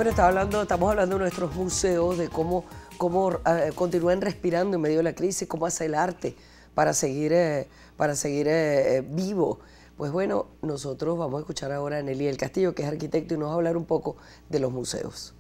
Bueno, estamos hablando de nuestros museos, de cómo continúan respirando en medio de la crisis, cómo hace el arte para seguir vivo. Pues bueno, nosotros vamos a escuchar ahora a Nelly del Castillo, que es arquitecto, y nos va a hablar un poco de los museos.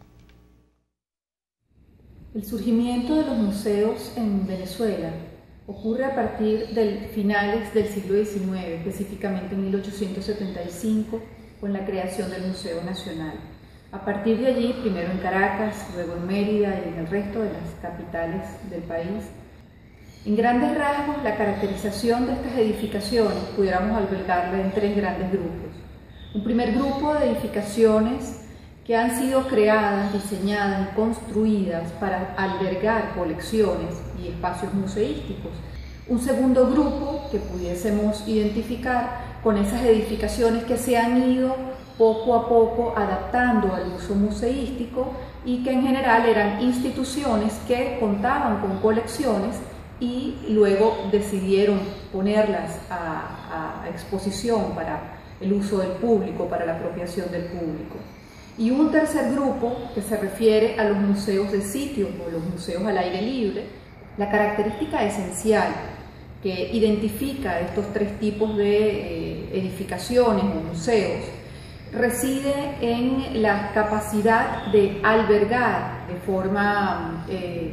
El surgimiento de los museos en Venezuela ocurre a partir de finales del siglo XIX, específicamente en 1875, con la creación del Museo Nacional. A partir de allí, primero en Caracas, luego en Mérida y en el resto de las capitales del país, en grandes rasgos, la caracterización de estas edificaciones pudiéramos albergarla en tres grandes grupos. Un primer grupo de edificaciones que han sido creadas, diseñadas y construidas para albergar colecciones y espacios museísticos. Un segundo grupo que pudiésemos identificar con esas edificaciones que se han ido poco a poco adaptando al uso museístico y que en general eran instituciones que contaban con colecciones y luego decidieron ponerlas a exposición para el uso del público, para la apropiación del público. Y un tercer grupo que se refiere a los museos de sitio o los museos al aire libre. La característica esencial que identifica estos tres tipos de edificaciones o museos reside en la capacidad de albergar de forma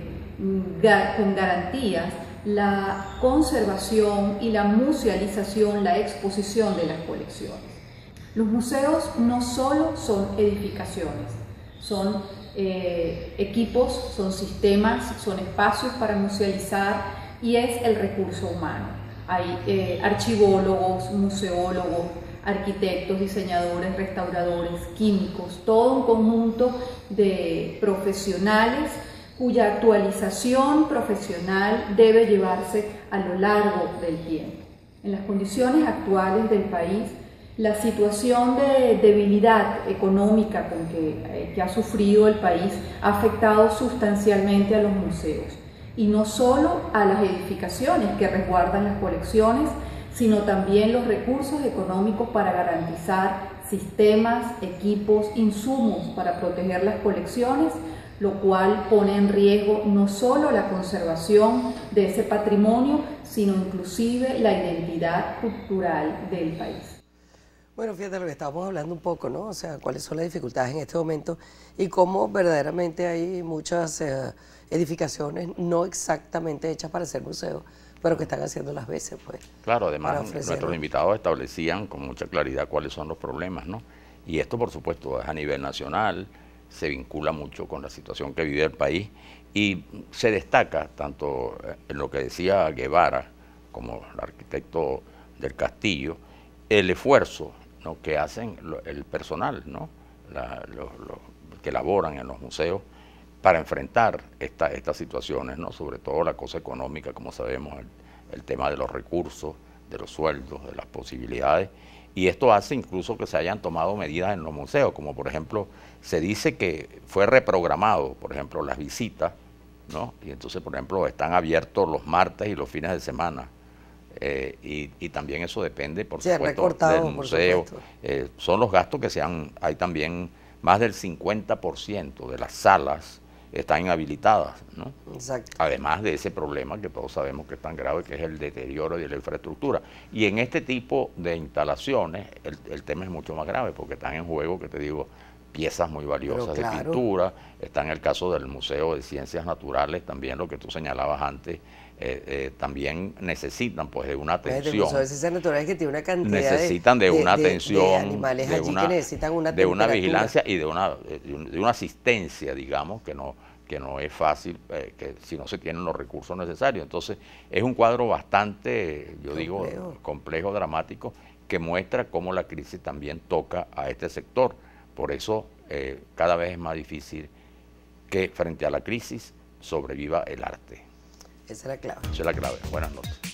con garantías la conservación y la musealización, la exposición de las colecciones. Los museos no solo son edificaciones, son equipos, son sistemas, son espacios para musealizar y es el recurso humano. Hay archivólogos, museólogos, arquitectos, diseñadores, restauradores, químicos, todo un conjunto de profesionales cuya actualización profesional debe llevarse a lo largo del tiempo. En las condiciones actuales del país, la situación de debilidad económica que ha sufrido el país ha afectado sustancialmente a los museos, y no solo a las edificaciones que resguardan las colecciones, sino también los recursos económicos para garantizar sistemas, equipos, insumos para proteger las colecciones, lo cual pone en riesgo no solo la conservación de ese patrimonio, sino inclusive la identidad cultural del país. Bueno, fíjate lo que estábamos hablando un poco, ¿no? O sea, cuáles son las dificultades en este momento y cómo verdaderamente hay muchas edificaciones no exactamente hechas para ser museos, pero que están haciendo las veces, pues. Claro, además nuestros invitados establecían con mucha claridad cuáles son los problemas, ¿no? Y esto, por supuesto, es a nivel nacional, se vincula mucho con la situación que vive el país y se destaca tanto en lo que decía Guevara, como el arquitecto del Castillo, el esfuerzo, ¿no?, que hacen el personal, ¿no?, que laboran en los museos para enfrentar estas situaciones, ¿no?, sobre todo la cosa económica, como sabemos, el tema de los recursos, de los sueldos, de las posibilidades, y esto hace incluso que se hayan tomado medidas en los museos, como por ejemplo, se dice que fue reprogramado, por ejemplo, las visitas, ¿no?, y entonces, por ejemplo, están abiertos los martes y los fines de semana, y también eso depende, por supuesto, del museo. Son los gastos que hay también más del 50% de las salas están inhabilitadas, ¿no? Exacto. Además de ese problema que todos sabemos que es tan grave, que es el deterioro de la infraestructura. Y en este tipo de instalaciones el tema es mucho más grave, porque están en juego, que te digo, piezas muy valiosas de pintura. Está en el caso del Museo de Ciencias Naturales, también lo que tú señalabas antes, también necesitan pues de una atención. El Museo de Ciencias Naturales, que tiene una cantidad necesitan de una atención, de animales allí que necesitan una de una vigilancia y de una asistencia, digamos, que no es fácil, que si no se tienen los recursos necesarios. Entonces es un cuadro bastante, yo digo, complejo, dramático, que muestra cómo la crisis también toca a este sector. Por eso cada vez es más difícil que frente a la crisis sobreviva el arte. Esa es la clave. Esa es la clave. Buenas noches.